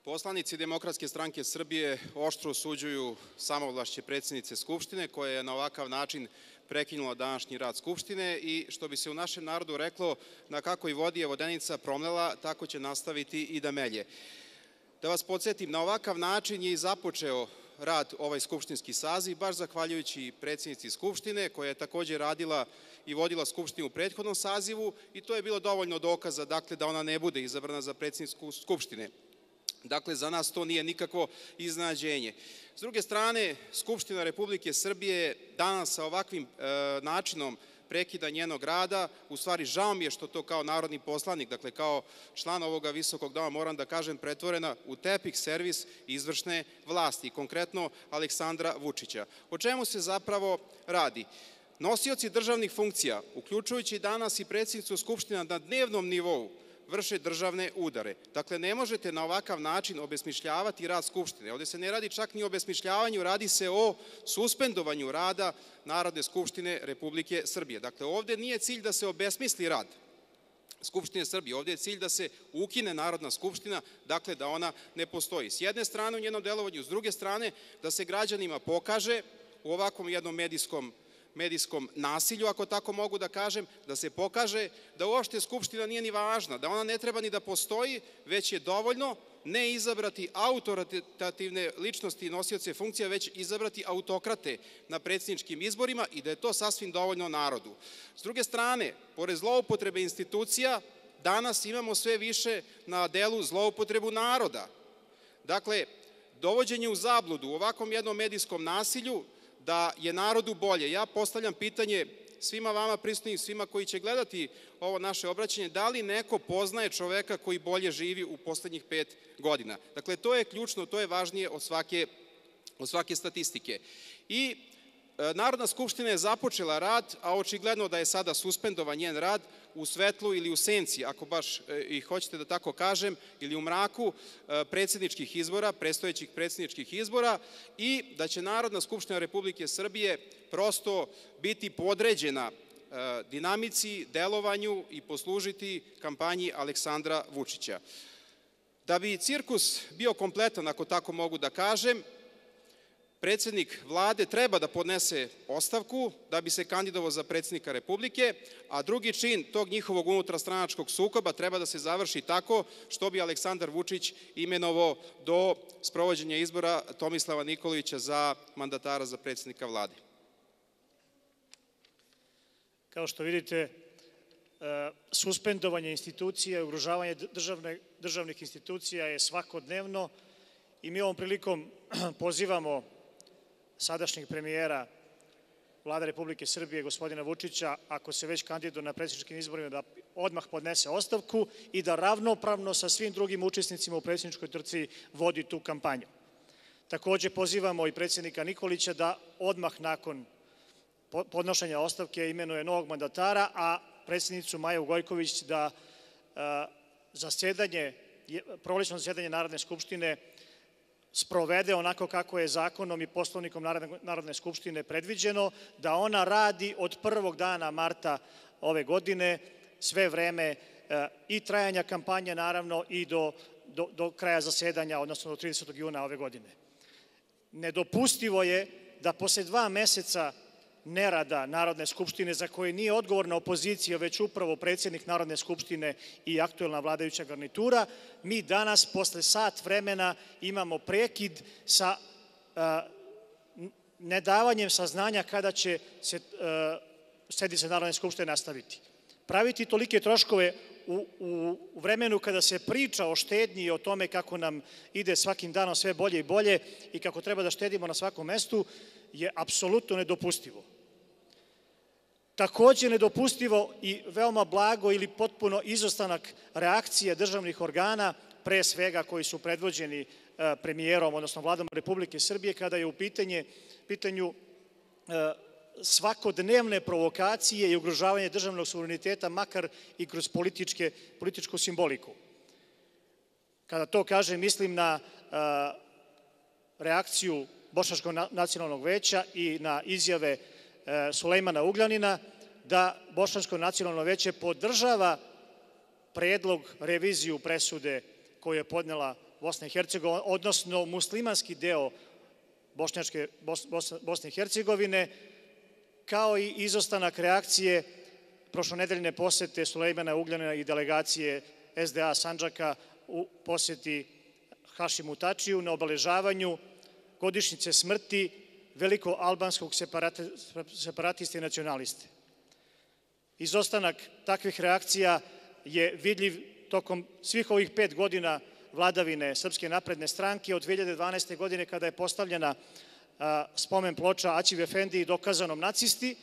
Poslanici Demokratske stranke Srbije oštro osuđuju samovlašće predsjednice Skupštine, koja je na ovakav način prekinula današnji rad Skupštine i, što bi se u našem narodu reklo, na kakvoj vodi je vodenica promlela, tako će nastaviti i da melje. Da vas podsjetim, na ovakav način je i započeo rad ovaj skupštinski saziv, baš zahvaljujući predsjednici Skupštine, koja je takođe radila i vodila Skupštinu u prethodnom sazivu, i to je bilo dovoljno dokaza, dakle, da ona ne bude izabrana za predsjednicu Skupštine. Dakle, za nas to nije nikakvo iznenađenje. S druge strane, Skupština Republike Srbije danas sa ovakvim načinom prekida njenog rada, u stvari žao mi je što to kao narodni poslanik, dakle kao član ovoga visokog doma moram da kažem, pretvorena u tepih servis izvršne vlasti, konkretno Aleksandra Vučića. O čemu se zapravo radi? Nosioci državnih funkcija, uključujući danas i predsjednicu Skupštine na dnevnom nivou, vrše državne udare. Dakle, ne možete na ovakav način obesmišljavati rad Skupštine. Ovde se ne radi čak ni o obesmišljavanju, radi se o suspendovanju rada Narodne skupštine Republike Srbije. Dakle, ovde nije cilj da se obesmisli rad Skupštine Srbije, ovde je cilj da se ukine Narodna skupština, dakle da ona ne postoji. S jedne strane u njenom delovanju, s druge strane da se građanima pokaže u ovakvom jednom medijskom nasilju, ako tako mogu da kažem, da se pokaže da uopšte Skupština nije ni važna, da ona ne treba ni da postoji, već je dovoljno ne izabrati autoritativne ličnosti i nosioce funkcija, već izabrati autokrate na predsjedničkim izborima i da je to sasvim dovoljno narodu. S druge strane, pored zloupotrebe institucija, danas imamo sve više na delu zloupotrebu naroda. Dakle, dovođenje u zabludu u ovakvom jednom medijskom nasilju da je narodu bolje. Ja postavljam pitanje svima vama prisutnim, svima koji će gledati ovo naše obraćanje, da li neko poznaje čoveka koji bolje živi u poslednjih 5 godina? Dakle, to je ključno, to je važnije od svake statistike. I Narodna skupština je započela rad, a očigledno da je sada suspendovan njen rad u svetlu ili u senci, ako baš i hoćete da tako kažem, ili u mraku predsjedničkih izbora, predstojećih predsjedničkih izbora, i da će Narodna skupština Republike Srbije prosto biti podređena dinamici, delovanju i poslužiti kampanji Aleksandra Vučića. Da bi cirkus bio kompletan, ako tako mogu da kažem, predsednik Vlade treba da podnese ostavku da bi se kandidovao za predsednika Republike, a drugi čin tog njihovog unutarstranačkog sukoba treba da se završi tako što bi Aleksandar Vučić imenovao do sprovođenja izbora Tomislava Nikolića za mandatara za predsednika Vlade. Kao što vidite, suspendovanje institucija, ugrožavanje državnih institucija je svakodnevno i mi ovom prilikom pozivamo sadašnjeg premijera Vlade Republike Srbije, gospodina Vučića, ako se već kandiduje na predsjedničkim izborima, da odmah podnese ostavku i da ravnopravno sa svim drugim učesnicima u predsjedničkoj trci vodi tu kampanju. Takođe pozivamo i predsjednika Nikolića da odmah nakon podnošenja ostavke imenuje novog mandatara, a predsjednicu Maju Gojković da prolećno zasedanje Narodne skupštine sprovede onako kako je zakonom i Poslovnikom Narodne skupštine predviđeno, da ona radi od prvog dana marta ove godine, sve vreme i trajanja kampanje, naravno, i do kraja zasedanja, odnosno do 30. juna ove godine. Nedopustivo je da posle 2 meseca nerada Narodne skupštine, za koje nije odgovorna opozicija, već upravo predsjednik Narodne skupštine i aktuelna vladajuća garnitura, mi danas posle sat vremena imamo prekid sa nedavanjem saznanja kada će se sednica Narodne skupštine nastaviti. Praviti tolike troškove u vremenu kada se priča o štednji i o tome kako nam ide svakim danom sve bolje i bolje i kako treba da štedimo na svakom mestu je apsolutno nedopustivo. Takođe nedopustivo i veoma blago ili potpuno izostanak reakcije državnih organa, pre svega koji su predvođeni premijerom, odnosno Vladom Republike Srbije, kada je u pitanju svakodnevne provokacije i ugrožavanje državnog suvereniteta, makar i kroz političku simboliku. Kada to kažem, mislim na reakciju Bošnjačkog nacionalnog veća i na izjave Sulejmana Ugljanina da Bošnjačko nacionalno veće podržava predlog reviziju presude koju je podnela Bosne i Hercegovine, odnosno muslimanski deo Bosne i Hercegovine, kao i izostanak reakcije prošlonedeljne posete Sulejmana Ugljanina i delegacije SDA Sandžaka u poseti Hašimu Tačiju na obeležavanju godišnjice smrti velikog albanskog separatiste i nacionaliste. Izostanak takvih reakcija je vidljiv tokom svih ovih 5 godina vladavine Srpske napredne stranke od 2012. godine kada je postavljena spomen ploča Aćif Efendiji dokazanom nacisti.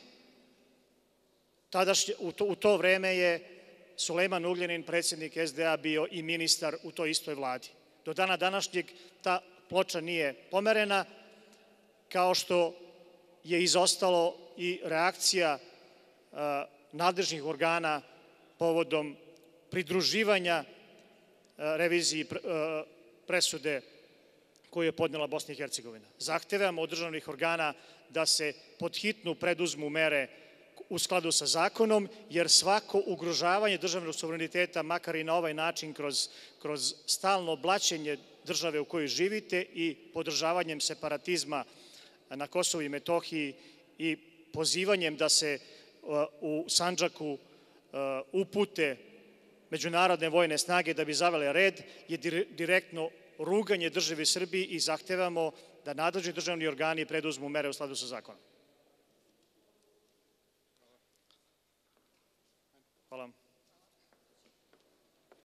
U to vreme je Sulejman Ugljanin, predsjednik SDA, bio i ministar u toj istoj vladi. Do dana današnjeg ta ploča nije pomerena, kao što je izostalo i reakcija nadležnih organa povodom pridruživanja reviziji presude koju je podnela Bosna i Hercegovina. Zahtevamo od državnih organa da se pod hitnu preduzmu mere u skladu sa zakonom, jer svako ugrožavanje državnog suvereniteta, makar i na ovaj način kroz stalno blaćenje države u kojoj živite i podržavanjem separatizma na Kosovu i Metohiji i pozivanjem da se u Sandžaku upute međunarodne vojne snage da bi zavele red, je direktno ruganje državi Srbiji i zahtevamo da nadležni državni organi preduzmu mere u skladu sa zakonom. Hvala.